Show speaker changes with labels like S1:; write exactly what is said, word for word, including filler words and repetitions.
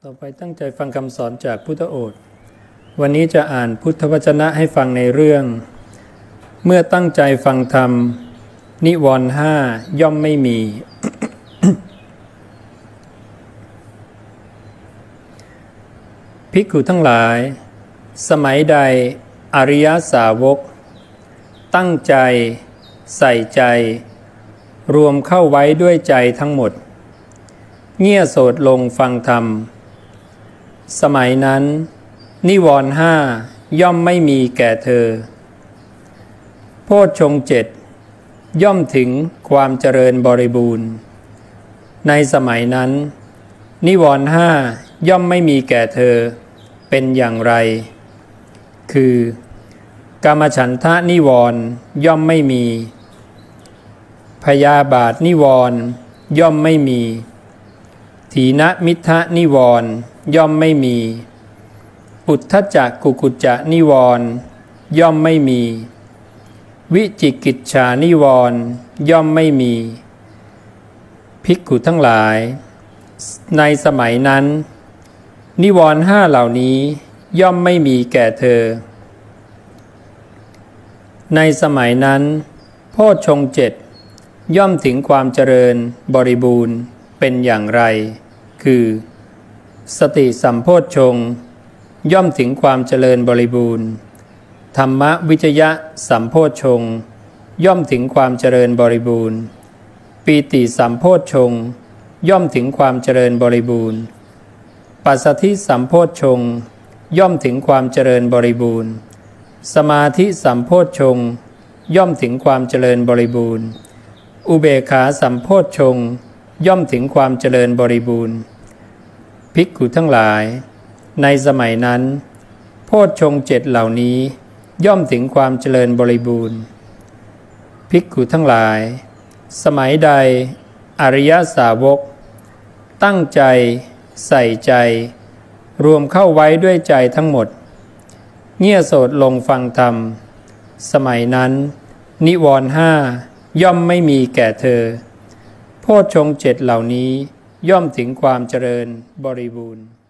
S1: ต่อไปตั้งใจฟังคำสอนจากพุทธโอษฐ์วันนี้จะอ่านพุทธวจนะให้ฟังในเรื่องเมื่อตั้งใจฟังธรรมนิวรณ์ห้าย่อมไม่มี ภิกขุทั้งหลายสมัยใดอริยสาวกตั้งใจใส่ใจรวมเข้าไว้ด้วยใจทั้งหมดเงี่ยโสดลงฟังธรรมสมัยนั้นนิวรณ์ห้าย่อมไม่มีแก่เธอโพชฌงค์เจ็ดย่อมถึงความเจริญบริบูรณ์ในสมัยนั้นนิวรณ์ห้าย่อมไม่มีแก่เธอเป็นอย่างไรคือกามฉันทะนิวรณ์ย่อมไม่มีพยาบาทนิวรณ์ย่อมไม่มีถีนมิทธนิวรณ์ย่อมไม่มีอุทธัจจะกุกุจจะนิวรณ์ย่อมไม่มีวิจิกิจฉานิวรณ์ย่อมไม่มีภิกขุทั้งหลายในสมัยนั้นนิวรณ์ห้าเหล่านี้ย่อมไม่มีแก่เธอในสมัยนั้นโพชฌงค์เจ็ดย่อมถึงความเจริญบริบูรณ์เป็นอย่างไรคือสติสัมโพชฌงค์ย่อมถึงความเจริญบริบูรณ์ธรรมวิจยะสัมโพชฌงค์ย่อมถึงความเจริญบริบูรณ์ปีติสัมโพชฌงค์ย่อมถึงความเจริญบริบูรณ์ปัสสัทธิสัมโพชฌงค์ย่อมถึงความเจริญบริบูรณ์สมาธิสัมโพชฌงค์ย่อมถึงความเจริญบริบูรณ์อุเบกขาสัมโพชฌงค์ย่อมถึงความเจริญบริบูรณ์ภิกขุทั้งหลายในสมัยนั้นโพชฌงค์เจ็ดเหล่านี้ย่อมถึงความเจริญบริบูรณ์ภิกขุทั้งหลายสมัยใดอริยสาวกตั้งใจใส่ใจรวมเข้าไว้ด้วยใจทั้งหมดเงี่ยโสดลงฟังธรรมสมัยนั้นนิวรณ์ห้าย่อมไม่มีแก่เธอโพชฌงค์เจ็ดเหล่านี้ย่อมถึงความเจริญบริบูรณ์